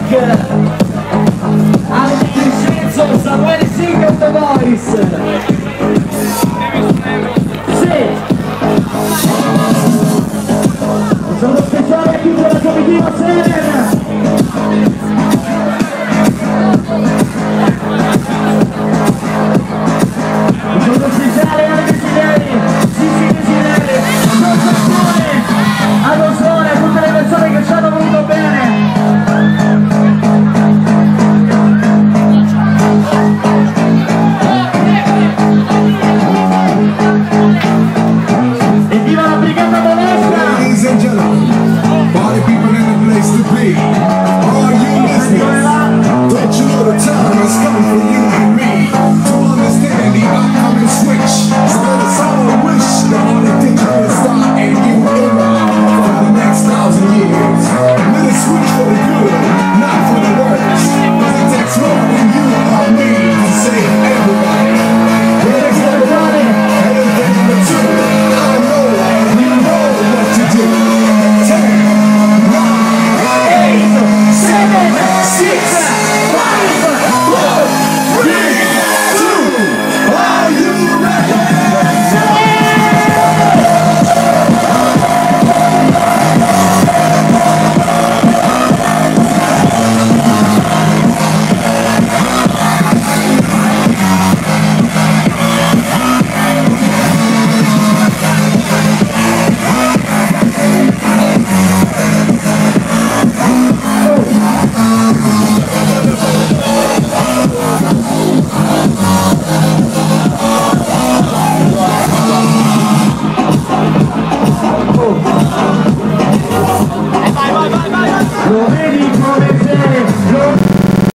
Alex Vincenzo, Samuele Singer The Voice. Sì. Un saluto speciale a chi della comitiva Serena. Un saluto speciale a Desideri, Sissi Desideri, a Rosone, a tutte le persone che ci hanno voluto bene. Lo vedi come sei?